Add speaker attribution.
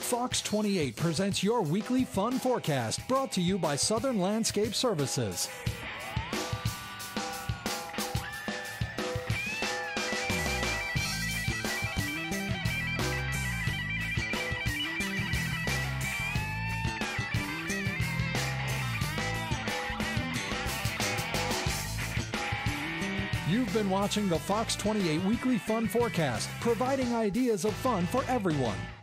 Speaker 1: Fox 28 presents your weekly fun forecast, brought to you by Southern Landscape Services. You've been watching the Fox 28 Weekly Fun Forecast, providing ideas of fun for everyone.